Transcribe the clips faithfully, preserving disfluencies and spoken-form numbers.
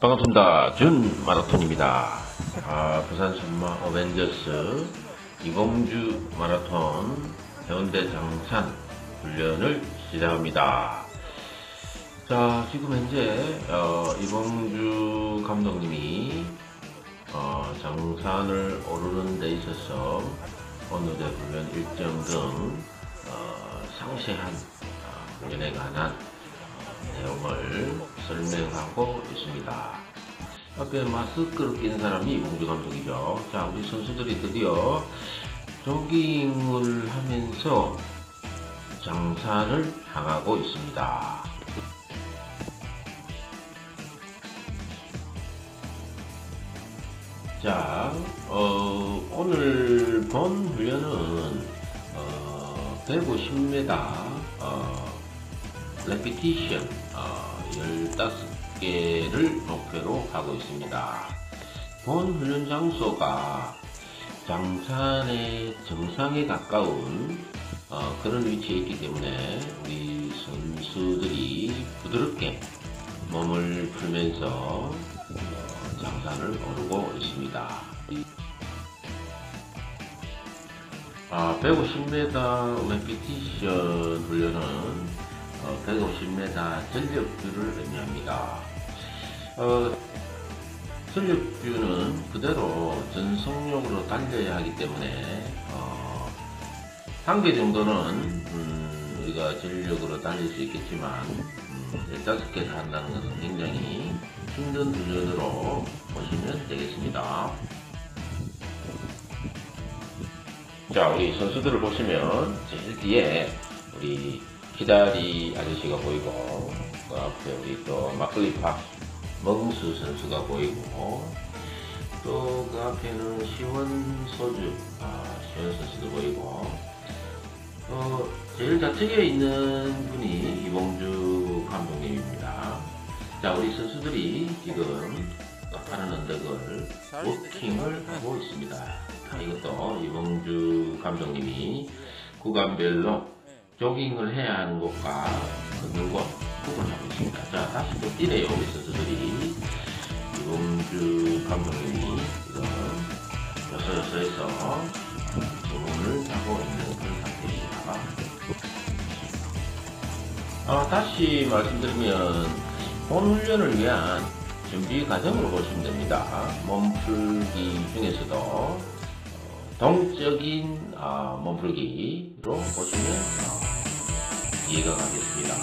반갑습니다. 준 마라톤입니다. 아, 부산 선마 어벤져스 이봉주 마라톤 해운대 장산 훈련을 시작합니다. 자, 지금 현재 어, 이봉주 감독님이 어, 장산을 오르는 데 있어서 오늘의 훈련 일정 등 어, 상세한 어, 훈련에 관한 내용을 설명하고 있습니다. 앞에 마스크를 낀 사람이 이봉주 감독이죠. 자, 우리 선수들이 드디어 조깅을 하면서 장산을 향하고 있습니다. 자, 어, 오늘 본 훈련은 어, 백오십 미터 어, 레피티션 어, 열다섯 개를 목표로 하고 있습니다. 본 훈련 장소가 장산의 정상에 가까운 어, 그런 위치에 있기 때문에 우리 선수들이 부드럽게 몸을 풀면서 어, 장산을 오르고 있습니다. 아, 백오십 미터 레피티션 훈련은 어, 백오십 미터 전력주를 의미합니다. 어, 전력주는 그대로 전속력으로 달려야 하기 때문에 어, 한개 정도는 음, 우리가 전력으로 달릴 수 있겠지만 음, 열다섯 개를 한다는 것은 굉장히 힘든 훈련으로 보시면 되겠습니다. 자, 우리 선수들을 보시면 제일 뒤에 우리 키다리 아저씨가 보이고, 그 앞에 우리 또 막걸리팝 멍수 선수가 보이고, 또 그 앞에는 시원소주 아, 시원 선수도 보이고, 또 제일 좌측에 있는 분이 이봉주 감독님입니다. 자, 우리 선수들이 지금 빠른 언덕을 워킹을 하고 있습니다. 자, 이것도 이봉주 감독님이 구간별로 조깅을 해야 하는 곳과 걷는 곳 구분하고 있습니다. 자, 다시 또 뛰네요, 우리 선수들이. 이봉주 감독님이 지금 여서여서해서 조깅을 하고 있는 그런 상태입니다. 아, 다시 말씀드리면 본 훈련을 위한 준비 과정으로 보시면 됩니다. 몸풀기 중에서도 동적인 어, 몸풀기로 보시면 어, 이해가 가겠습니다.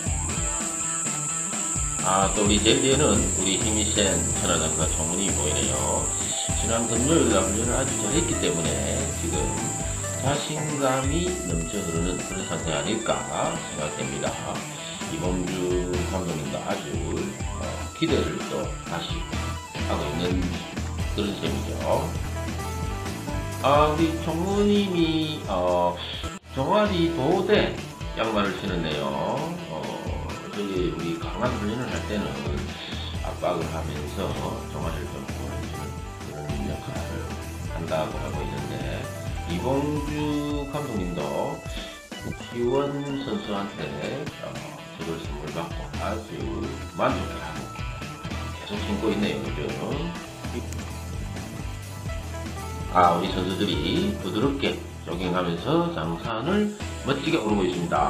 아, 또 우리 제일 뒤에는 우리 힘이 센 천하장사 총문이 보이네요. 지난 금요일날 훈련을 아주 잘했기 때문에 지금 자신감이 넘쳐 흐르는 그런 상태 아닐까 생각됩니다. 이봉주 감독님도 아주 어, 기대를 또 다시 하고 있는 그런 셈이죠. 아, 우리 총무님이 어, 종아리 보호대 양말을 신었네요. 어, 저기 우리 강한 훈련을 할 때는 압박을 하면서 종아리를 좀 보호해주는 그런 역할을 한다고 하고 있는데, 이봉주 감독님도 시원 선수한테 어, 저걸 선물 받고 아주 만족해하고 계속 신고 있네요. 그죠? 아, 우리 선수들이 부드럽게 조깅하면서 장산을 멋지게 오르고 있습니다.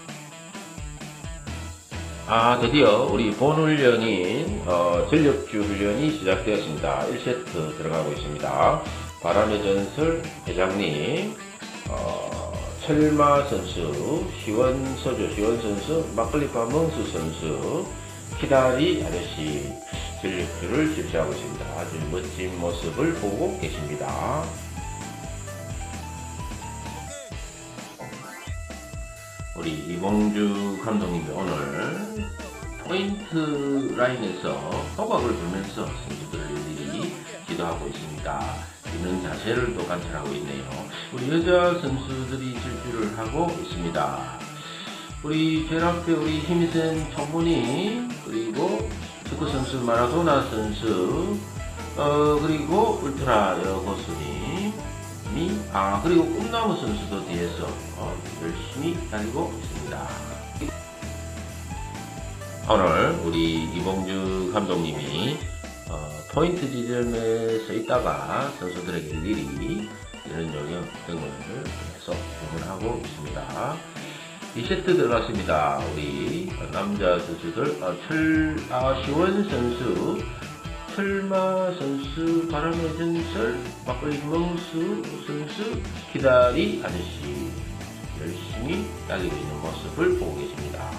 아, 드디어 우리 본 훈련인 어, 전력주 훈련이 시작되었습니다. 일 세트 들어가고 있습니다. 바람의 전설 회장님, 어, 철마 선수, 시원소주 시원 선수, 막걸리파 멍수 선수, 키다리 아저씨 전력주를 실시하고 있습니다. 아주 멋진 모습을 보고 계십니다. 우리 이봉주 감독님이 오늘 포인트 라인에서 호박을 불면서 선수들을 일일이 지도하고 있습니다. 있는 자세를 또 관찰하고 있네요. 우리 여자 선수들이 질주를 하고 있습니다. 우리 제일 앞에 우리 힘이 센 총무님, 그리고 축구 선수 마라도나 선수, 어, 그리고 울트라 여고수님이, 아, 그리고 꿈나무 선수도 뒤에서 어, 열심히 달리고 있습니다. 오늘 우리 이봉주 감독님이 어, 포인트 지점에 서 있다가 선수들에게 일일이 이런 요령 등을 계속 주문하고 있습니다. 이 세트 들어갔습니다. 우리 남자 선수들 어, 철, 아, 시원 선수, 철마 선수, 바람의 전설, 막걸리 멍수 선수, 기다리 아저씨 열심히 달리고 있는 모습을 보고 계십니다.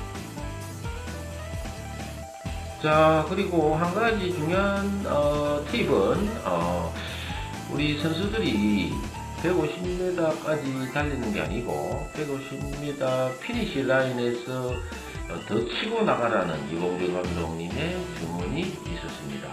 자, 그리고 한 가지 중요한 어, 팁은 어, 우리 선수들이 백오십 미터까지 달리는 게 아니고 백오십 미터 피니시 라인에서 더 치고 나가라는 이봉주 감독님의 주문이 있었습니다.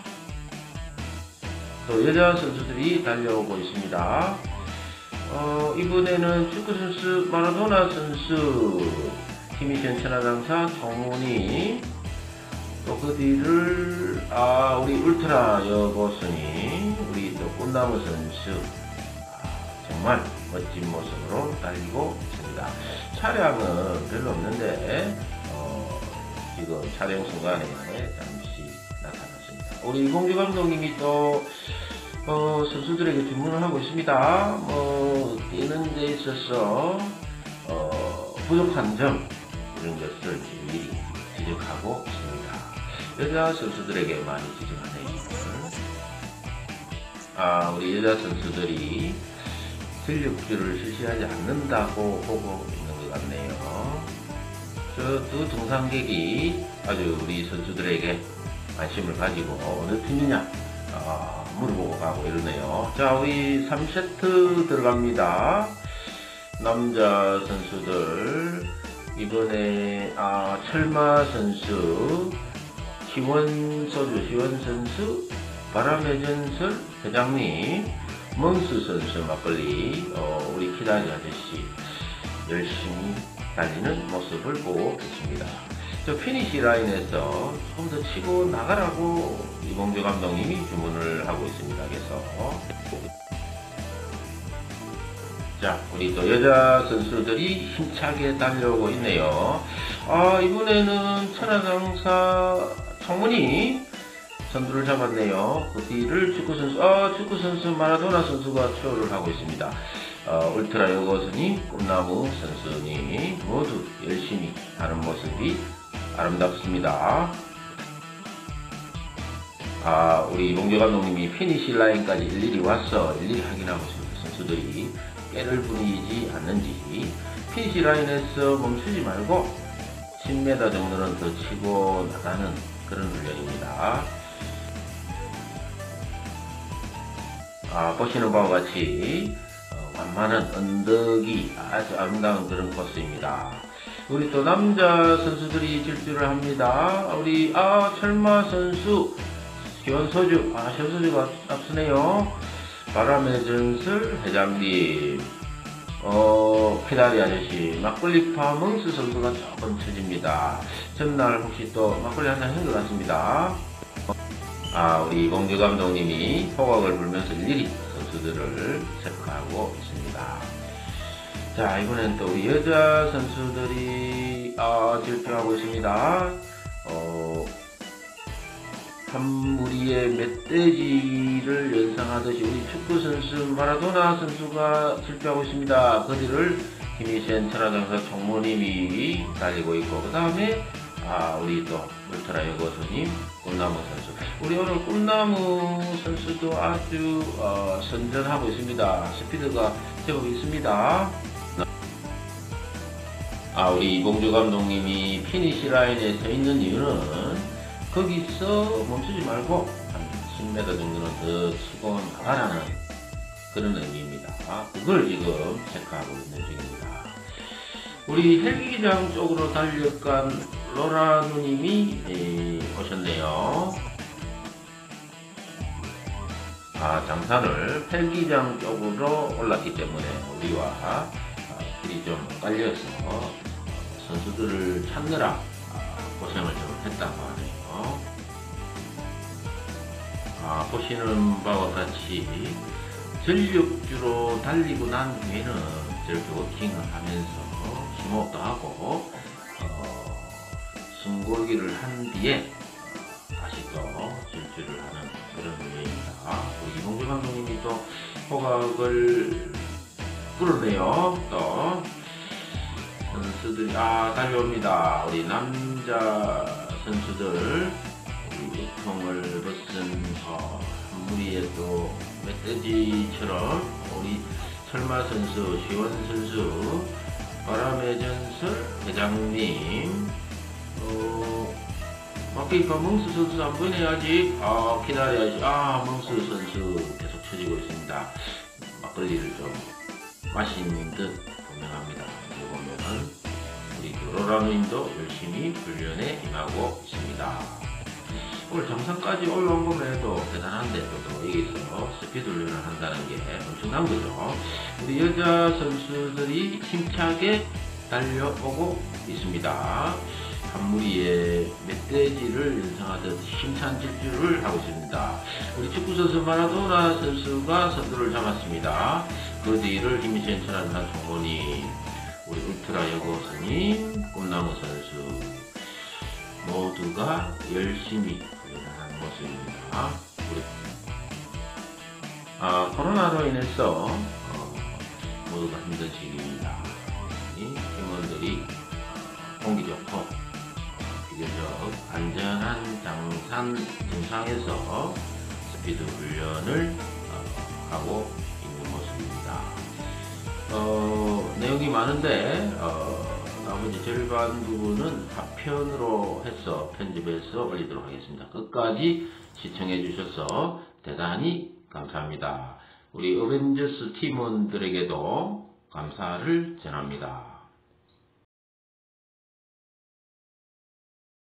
또 여자 선수들이 달려오고 있습니다. 어, 이번에는 축구 선수 마라도나 선수, 힘이센 천하장사 정훈이, 또 그 뒤를 아 우리 울트라 여고선이 우리 또 꽃나무 선수, 아, 정말 멋진 모습으로 달리고 있습니다. 차량은 별로 없는데 어, 지금 촬영 순간에 잠시 나타났습니다. 우리 이봉주 감독님이 또 어, 선수들에게 주문을 하고 있습니다. 뭐 뛰는 데 있어서 어, 부족한 점 이런 것을 미리 지적하고 있습니다. 여자 선수들에게 많이 지적하네요. 아, 우리 여자 선수들이 전력주를 실시하지 않는다고 보고 있는 것 같네요. 저 두 등산객이 아주 우리 선수들에게 관심을 가지고 어느 팀이냐 아, 물어보고 가고 이러네요. 자, 우리 삼 세트 들어갑니다. 남자 선수들 이번에 아, 철마 선수, 시원소주 시원 선수, 바람의 전설 회장님, 멍수 선수 막걸리, 어, 우리 기다리 아저씨 열심히 달리는 모습을 보고 계십니다. 저 피니시 라인에서 좀 더 치고 나가라고 이봉주 감독님이 주문을 하고 있습니다. 그래서 자, 우리 또 여자 선수들이 힘차게 달려오고 있네요. 아, 이번에는 천하장사 청문이 선두를 잡았네요. 그 뒤를 축구선수, 아, 축구선수 마라도나 선수가 추월을 하고 있습니다. 어, 울트라 여고선이, 꿈나무 선수니 모두 열심히 하는 모습이 아름답습니다. 아, 우리 이봉주 감독님이 피니시 라인까지 일일이 와서 일일이 확인하고 있습니다. 선수들이 깨를 부리지 않는지. 피니시 라인에서 멈추지 말고 십 미터 정도는 더 치고 나가는 그런 훈련입니다. 아, 보시는 바와 같이 어, 완만한 언덕이 아주 아름다운 그런 코스입니다. 우리 또 남자 선수들이 질주를 합니다. 우리 아 철마 선수, 시원소주, 아 시원소주가 앞서네요. 바람의 전설 회장님, 어 페다리 아저씨, 막걸리파 멍스 선수가 조금 처집니다. 전날 혹시 또 막걸리 한잔 한 것 같습니다. 아, 우리 이봉주 감독님이 호각을 불면서 일일이 선수들을 체크하고 있습니다. 자, 이번엔 또 여자 선수들이 아, 질주하고 있습니다. 어, 한 무리의 멧돼지를 연상하듯이 우리 축구 선수 마라도나 선수가 질주하고 있습니다. 그 뒤를 힘이센 천하장사 총무님이 달리고 있고, 그 다음에 아, 우리 또 울트라 여고수님 꿈나무 선수, 우리 오늘 꿈나무 선수도 아주 어, 선전하고 있습니다. 스피드가 제법 있습니다. 아, 우리 이봉주 감독님이 피니시 라인에 서 있는 이유는 거기서 멈추지 말고 한 십 미터 정도는 더 치고 나가라는 그런 의미입니다. 아, 그걸 지금 체크하고 있는 중입니다. 우리 헬기장 쪽으로 달려간 로라 누님이 에, 오셨네요. 아, 장산을 헬기장 쪽으로 올랐기 때문에 우리와 아, 길이 좀 깔려서 어, 선수들을 찾느라 아, 고생을 좀 했다고 하네요. 아, 보시는 바와 같이 전력주로 달리고 난 후에는 저렇게 워킹을 하면서 심호흡도 하고 어, 숨고르기를 한 뒤에 다시 또 질주를 하는 그런 훈련입니다. 우리 이봉주 감독님이 또 호각을 끌어내요. 또 선수들이 아 달려옵니다. 우리 남자 선수들 우리 우통을 벗은 어, 한 무리에 또 멧돼지처럼 우리 설마 선수, 시원 선수, 바람의 전설 회장님, 어, 막히니까 멍수 선수 안 보이네 아직. 아 기다려야지. 아 멍수 선수 계속 쳐지고 있습니다. 막걸리를 좀 마시는 듯 분명합니다. 여기 보면은 우리 로라누님도 열심히 훈련에 임하고 있습니다. 오늘 정상까지 올라온 것만 해도 대단한데 또 여기서 스피드 훈련을 한다는 게 엄청난 거죠. 우리 여자 선수들이 힘차게 달려오고 있습니다. 한 무리의 멧돼지를 연상하듯 힘찬 질주를 하고 있습니다. 우리 축구선수 마라도나 선수가 선두를 잡았습니다. 그 뒤를 힘센 천안산 총원이 우리 울트라 여고선님, 꿈나무 선수 모두가 열심히 훈련하는 모습입니다. 우리 아, 코로나로 인해서 어, 모두가 힘든 시기입니다. 이 팀원들이 공기 좋고 비교적 안전한 장산 정상에서 스피드 훈련을 어, 하고 있는 모습입니다. 어, 내용이 많은데 어, 나머지 절반 부분은 하편으로 해서 편집해서 올리도록 하겠습니다. 끝까지 시청해 주셔서 대단히 감사합니다. 우리 어벤져스 팀원들에게도 감사를 전합니다.